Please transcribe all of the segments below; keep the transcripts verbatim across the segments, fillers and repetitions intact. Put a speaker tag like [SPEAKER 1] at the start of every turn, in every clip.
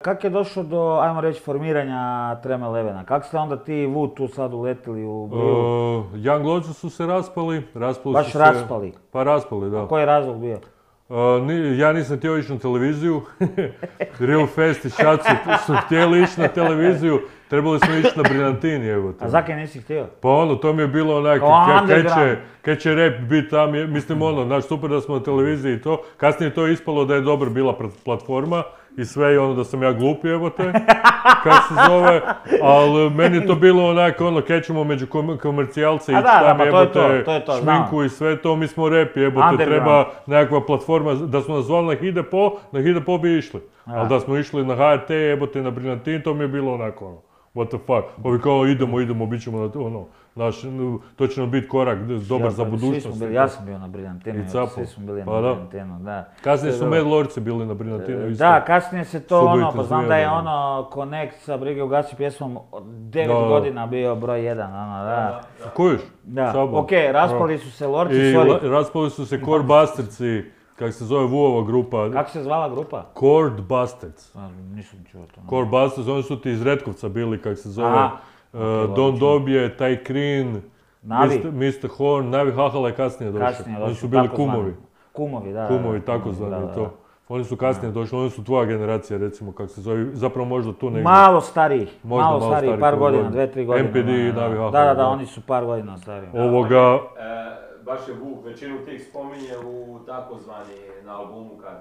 [SPEAKER 1] kak je došlo do, ajmo reći, formiranja Treme Levena? Kako ste onda ti i Wu tu sad uletili u Bliju?
[SPEAKER 2] Uh, Young Lodge su se raspali. raspali
[SPEAKER 1] Baš
[SPEAKER 2] su
[SPEAKER 1] raspali?
[SPEAKER 2] Se, pa raspali, da.
[SPEAKER 1] A koji je razlog bio?
[SPEAKER 2] Uh, ni, ja nisam htio ići na televiziju. Real Fest i Šad su, su htjeli ići na televiziju. Trebali smo ići na Brilantini, evo to.
[SPEAKER 1] A zakaj nisi htio?
[SPEAKER 2] Pa ono, to mi je bilo onak, kaj će, kaj će rap biti tam, mislim ono, znaš, super da smo na televiziji i to. Kasnije to je ispalo da je dobro bila platforma i sve i ono da sam ja glupi, evo te, kak se zove, ali meni je to bilo onak, ono, kaj ćemo među komercijalce i tam, evo te, šminku i sve to, mi smo rap, evo te, treba nekakva platforma, da smo nas zvali na Hidepo, na Hidepo bi išli. Ali da smo išli na H R T, evo te, na Briljantin, to mi je bilo onako, ono. What the fuck, ovi kao idemo, idemo, bit ćemo na to, ono, naš, to će nam biti korak dobar za budućnost.
[SPEAKER 1] Ja sam bio na Briljantinu, svi smo bili na Briljantinu, da.
[SPEAKER 2] Kasnije su Mad Lordsi bili na Briljantinu isto.
[SPEAKER 1] Da, kasnije se to ono, pa znam da je ono Connect sa Brige u Gasi pjesmom devet godina bio broj jedan, ono, da.
[SPEAKER 2] Kojiš?
[SPEAKER 1] Da, okej, raspali su se Lordsi, sorry.
[SPEAKER 2] I raspali su se Core Bastardsi. Kak se zove Vuova grupa?
[SPEAKER 1] Kako se zvala grupa?
[SPEAKER 2] Cord Bastards.
[SPEAKER 1] A, nisam čuo to.
[SPEAKER 2] Cord Bastards, oni su ti iz Retkovca bili, kak se zove. Aha. Uh, Don Dobije, Taj Krin,
[SPEAKER 1] Navi.
[SPEAKER 2] mister Horn, Navi Hahala je kasnije došli.
[SPEAKER 1] Kasnije došli,
[SPEAKER 2] oni su bili
[SPEAKER 1] tako
[SPEAKER 2] kumovi.
[SPEAKER 1] Zvani. Kumovi, da.
[SPEAKER 2] Kumovi, tako zvani to. Oni su kasnije da. došli, oni su tvoja generacija, recimo, kak se zove, zapravo možda tu negdje.
[SPEAKER 1] Malo stariji,
[SPEAKER 2] možda
[SPEAKER 1] malo, malo stariji, par godina, godina, dve, tri godine.
[SPEAKER 2] M P D i Navi Hahala.
[SPEAKER 1] Da, da, da, oni su par godina stariji.
[SPEAKER 2] Ovoga...
[SPEAKER 3] Baš je Vuk većinu tih spominje u takozvani na albumu kad...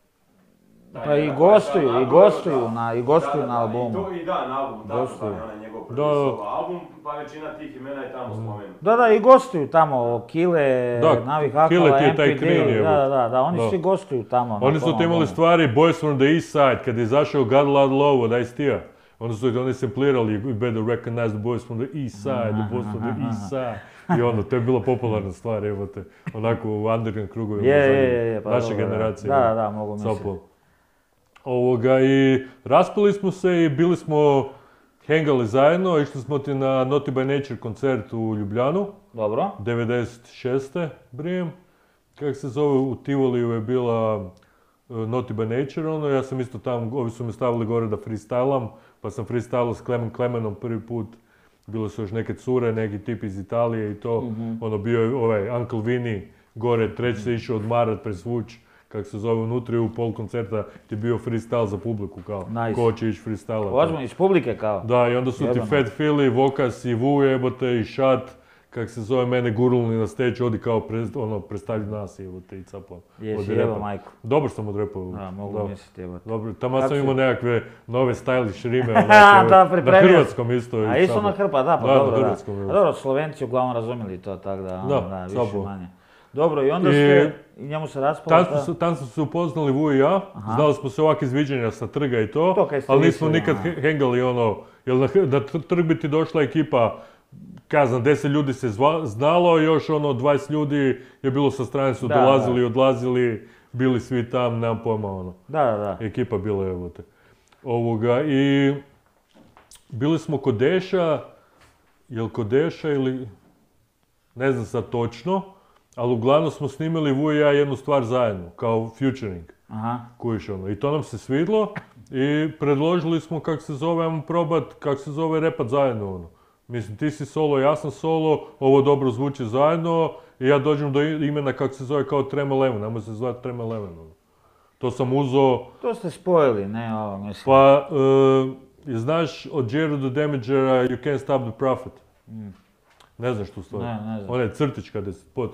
[SPEAKER 1] Pa i gostuju, i gostuju na, i gostuju na albumu.
[SPEAKER 3] I da, na albumu, takozvani onaj njegov prvi album, pa većina tih imena je tamo spomenuta.
[SPEAKER 1] Da, da, i gostuju tamo, Kile, Navi Hakala, M P D, da, da, da, oni svi gostuju tamo.
[SPEAKER 2] Oni su imali stvari Boys from the East Side, kad je izašao God Loud Love od Ice-T-a. Onda su oni samplirali, you better recognize the boys from the east side, the boys from the east side. I ono, to je bila popularna stvar, evo te, onako u underground krugovima
[SPEAKER 1] je, je, je, pa
[SPEAKER 2] naše generacije.
[SPEAKER 1] Da, da, da, mogu misliti.
[SPEAKER 2] Ovoga, i raspali smo se i bili smo hengali zajedno, išli smo ti na Naughty by Nature koncert u Ljubljanu.
[SPEAKER 1] Dobro.
[SPEAKER 2] devedeset šeste brijem. Kako se zove, u Tivoliju je bila uh, Naughty by Nature, ono, ja sam isto tamo, ovi su me stavili gore da freestylam, pa sam freestylao s Clemen Clemenom prvi put. Bilo su još neke cure, neki tip iz Italije i to. Mm-hmm. Ono, bio je ovaj Uncle Vinny gore, treći se išao odmarat, presvuć, kak se zove, unutra u pol koncerta ti je bio freestyle za publiku, kao. Nice. Ko će ići freestylat.
[SPEAKER 1] Ozmo, iz publike, kao.
[SPEAKER 2] Da, i onda su Jebano. Ti Fat Philly, Vokas i Wu jebote i Šat, kak se zove, mene gurulni na stage, odi kao pre, ono, predstavlji nas jebote i capao.
[SPEAKER 1] Jesi, jebo majku.
[SPEAKER 2] Dobro sam odrepao.
[SPEAKER 1] Da, mogu misliti jebote.
[SPEAKER 2] Dobro, tamo sam imao nekakve nove stylish rime, onako, da, na hrvatskom isto.
[SPEAKER 1] A isto na hrpa, da, pa
[SPEAKER 2] da,
[SPEAKER 1] dobro, da.
[SPEAKER 2] A
[SPEAKER 1] dobro, Slovenci uglavnom razumjeli to, tako da, ono, da, da više
[SPEAKER 2] sabo.
[SPEAKER 1] manje. Dobro, i onda ste, i njemu se raspala
[SPEAKER 2] ta... Tam, tam smo se upoznali Vu i ja, Aha. znali smo se ovak izviđenja sa trga i to,
[SPEAKER 1] to
[SPEAKER 2] ali nismo nikad aha. hengali ono, jer na, na trg bi ti došla ekipa, kazam, deset ljudi se zva, znalo, još ono dvadeset ljudi je bilo sa strane, su da, dolazili, da. odlazili, bili svi tam, nemam pojma ono.
[SPEAKER 1] Da, da, da.
[SPEAKER 2] Ekipa bila, evo te. Ovoga, i bili smo kod Deša, jel kod Deša ili, ne znam sad točno, ali uglavnom smo snimili Vu i ja jednu stvar zajedno, kao featuring.
[SPEAKER 1] Aha.
[SPEAKER 2] Kujiš ono. I to nam se svidlo i predložili smo kak se zove, ajmo probat, kak se zove repat zajedno ono. Mislim, ti si solo, ja sam solo, ovo dobro zvuči zajedno i ja dođem do imena kak se zove kao Treme Leven, nema se zvati Treme Leven ono. To sam uzo...
[SPEAKER 1] To ste spojili, ne ovo mislim.
[SPEAKER 2] Pa, uh, znaš od Jared the Damagera You Can't Stop the Prophet? Mm. Ne znaš tu stvar?
[SPEAKER 1] Ne, ne znam.
[SPEAKER 2] Ona je crtić kada je pod.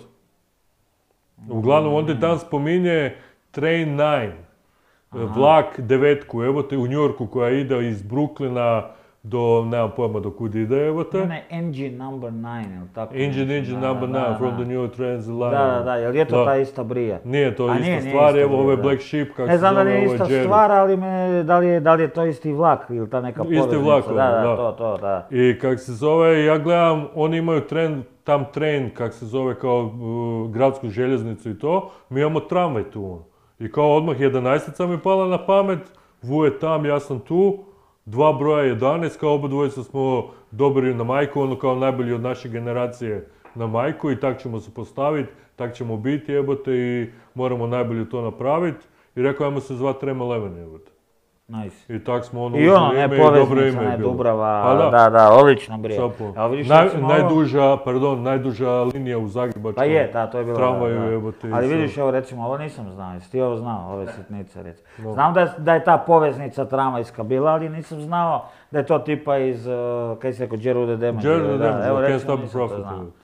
[SPEAKER 2] Uglavnom, on ti tam spominje Train nine, vlak devetku, evo te u Njorku koja ide iz Brooklyna do, nemam pojma do kud ide, evo te.
[SPEAKER 1] Ona je Engine number nine, ili tako?
[SPEAKER 2] Engine, Engine number nine, from the New Transit Line.
[SPEAKER 1] Da, da, da, jel je to ta ista brija?
[SPEAKER 2] Nije to ista stvar, evo ovo je Black Sheep, kako se zove,
[SPEAKER 1] ne znam da nije ista stvar, ali me, da li je, da li je to isti vlak ili ta neka poveznica?
[SPEAKER 2] Isti vlak,
[SPEAKER 1] da, da, to, to, da.
[SPEAKER 2] I kak se zove, ja gledam, oni imaju trend, tam train, kak se zove, kao uh, gradsku željeznicu i to, mi imamo tramvaj tu. I kao odmah jedanaestica mi pala na pamet, Vu je tam, ja sam tu, dva broja jedanaest, kao oba dvojica smo dobri na majku, ono kao najbolji od naše generacije na majku i tak ćemo se postaviti, tak ćemo biti jebote i moramo najbolje to napraviti. I rekao, ajmo se zvati Treme Leven jebote.
[SPEAKER 1] Nice.
[SPEAKER 2] I tak smo ono
[SPEAKER 1] I ono,
[SPEAKER 2] uzeli
[SPEAKER 1] ne,
[SPEAKER 2] ime i dobro
[SPEAKER 1] poveznica,
[SPEAKER 2] ime je
[SPEAKER 1] ne,
[SPEAKER 2] bilo.
[SPEAKER 1] Dubrava,
[SPEAKER 2] Pa da.
[SPEAKER 1] da, da, odlično bre.
[SPEAKER 2] Šapo.
[SPEAKER 1] Evo vidiš,
[SPEAKER 2] Naj,
[SPEAKER 1] recimo ovo-
[SPEAKER 2] najduža, pardon, najduža linija u Zagrebačkom
[SPEAKER 1] Pa je, da, to je bilo,
[SPEAKER 2] tramvaju,
[SPEAKER 1] da, da.
[SPEAKER 2] jebote, i
[SPEAKER 1] Ali
[SPEAKER 2] sad.
[SPEAKER 1] vidiš, evo recimo, ovo nisam znao, jesi ti ovo znao, ove sitnice recimo.
[SPEAKER 2] No.
[SPEAKER 1] Znam da je, da je ta poveznica tramvajska bila, ali nisam znao da je to tipa iz, uh, kaj se rekao, Džerude Demanđe.
[SPEAKER 2] Džerude
[SPEAKER 1] da,
[SPEAKER 2] Demanđe,
[SPEAKER 1] evo
[SPEAKER 2] Can't
[SPEAKER 1] recimo
[SPEAKER 2] Stop the
[SPEAKER 1] nisam to
[SPEAKER 2] Prophet,
[SPEAKER 1] znao.
[SPEAKER 2] evo.